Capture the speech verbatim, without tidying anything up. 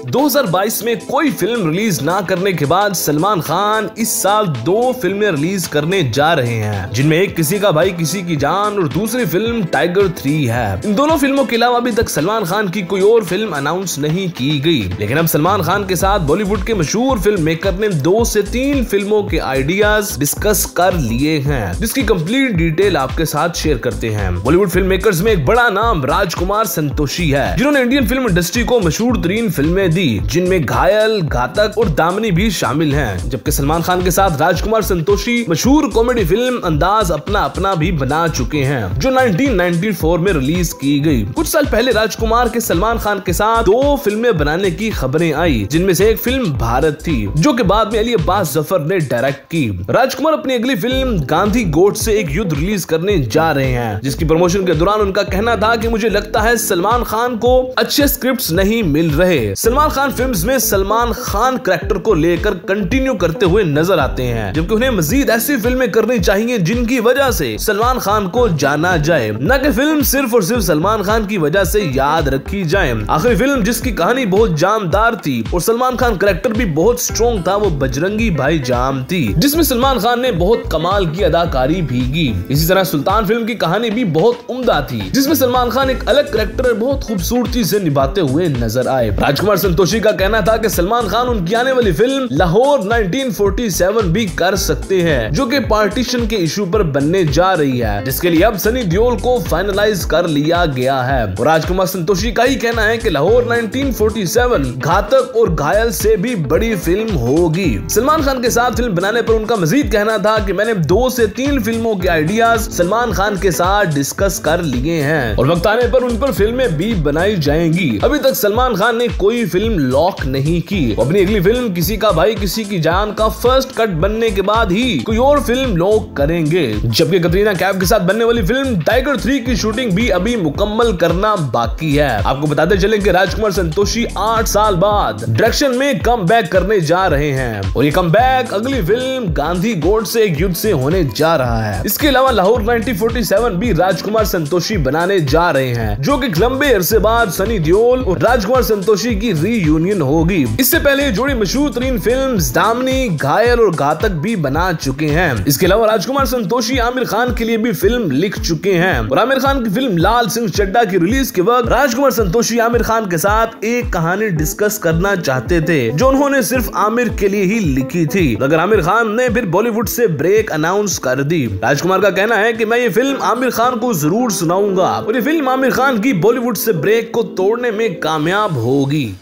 दो हज़ार बाईस में कोई फिल्म रिलीज ना करने के बाद सलमान खान इस साल दो फिल्में रिलीज करने जा रहे हैं, जिनमें एक किसी का भाई किसी की जान और दूसरी फिल्म टाइगर थ्री है। इन दोनों फिल्मों के अलावा अभी तक सलमान खान की कोई और फिल्म अनाउंस नहीं की गई, लेकिन अब सलमान खान के साथ बॉलीवुड के मशहूर फिल्म मेकर ने दो से तीन फिल्मों के आइडियाज डिस्कस कर लिए हैं, जिसकी कंप्लीट डिटेल आपके साथ शेयर करते हैं। बॉलीवुड फिल्म मेकर्स में एक बड़ा नाम राजकुमार संतोषी है, जिन्होंने इंडियन फिल्म इंडस्ट्री को मशहूर तरीन फिल्में दी, जिनमें घायल, घातक और दामनी भी शामिल हैं। जबकि सलमान खान के साथ राजकुमार संतोषी मशहूर कॉमेडी फिल्म अंदाज अपना अपना भी बना चुके हैं, जो उन्नीस सौ चौरानवे में रिलीज की गई। कुछ साल पहले राजकुमार के सलमान खान के साथ दो फिल्में बनाने की खबरें आई, जिनमें से एक फिल्म भारत थी, जो कि बाद में अली अब्बास जफर ने डायरेक्ट की। राजकुमार अपनी अगली फिल्म गांधी गोट से एक युद्ध रिलीज करने जा रहे हैं, जिसकी प्रमोशन के दौरान उनका कहना था कि मुझे लगता है सलमान खान को अच्छे स्क्रिप्ट्स नहीं मिल रहे। सलमान खान फिल्म्स में सलमान खान कैरेक्टर को लेकर कंटिन्यू करते हुए नजर आते हैं, जबकि उन्हें मजीद ऐसी फिल्में करनी चाहिए जिनकी वजह से सलमान खान को जाना जाए, न कि फिल्म सिर्फ और सिर्फ सलमान खान की वजह से याद रखी जाए। आखिरी फिल्म जिसकी कहानी बहुत जानदार थी और सलमान खान कैरेक्टर भी बहुत स्ट्रॉन्ग था, वो बजरंगी भाईजान थी, जिसमें सलमान खान ने बहुत कमाल की अदाकारी भी की। इसी तरह सुल्तान फिल्म की कहानी भी बहुत उम्दा थी, जिसमें सलमान खान एक अलग कैरेक्टर बहुत खूबसूरती से निभाते हुए नजर आए। राजकुमार संतोषी का कहना था कि सलमान खान उनकी आने वाली फिल्म लाहौर उन्नीस सौ सैंतालीस भी कर सकते हैं, जो कि पार्टीशन के इशू पर बनने जा रही है, जिसके लिए अब सनी देओल को फाइनलाइज कर लिया गया है। और राजकुमार संतोषी का ही कहना है कि लाहौर उन्नीस सौ सैंतालीस घातक और घायल से भी बड़ी फिल्म होगी। सलमान खान के साथ फिल्म बनाने पर उनका मजीद कहना था कि मैंने दो से तीन फिल्मों के आइडियाज सलमान खान के साथ डिस्कस कर लिए हैं और वक्त आने पर उन पर फिल्में भी बनाई जाएंगी। अभी तक सलमान खान ने कोई फिल्म लॉक नहीं की। अपनी अगली फिल्म किसी का भाई किसी की जान का फर्स्ट कट बनने के बाद ही कोई और फिल्म लॉक करेंगे, जबकि कटरीना कैफ के साथ बनने वाली फिल्म टाइगर थ्री की शूटिंग भी अभी मुकम्मल करना बाकी है। आपको बताते चलें कि राजकुमार संतोषी आठ साल बाद डायरेक्शन में कम बैक करने जा रहे हैं और ये कम बैक अगली फिल्म गांधी गोट से एक युद्ध से होने जा रहा है। इसके अलावा लाहौर उन्नीस सौ सैंतालीस भी राजकुमार संतोषी बनाने जा रहे हैं, जो कि लंबे अरसे बाद सनी देओल और राजकुमार संतोषी की रीयूनियन होगी। इससे पहले जोड़ी मशहूर तरीन फिल्म दामनी, घायल और घातक भी बना चुके हैं। इसके अलावा राजकुमार संतोषी आमिर खान के लिए भी फिल्म लिख चुके हैं और आमिर खान की फिल्म लाल सिंह चड्ढा की रिलीज के वक्त राजकुमार संतोषी आमिर खान के साथ एक कहानी डिस्कस करना चाहते थे, जो उन्होंने सिर्फ आमिर के लिए ही लिखी थी, मगर आमिर खान ने फिर बॉलीवुड से ब्रेक अनाउंस कर दी। राजकुमार का कहना है कि मैं ये फिल्म आमिर खान को जरूर सुनाऊंगा और ये फिल्म आमिर खान की बॉलीवुड से ब्रेक को तोड़ने में कामयाब होगी।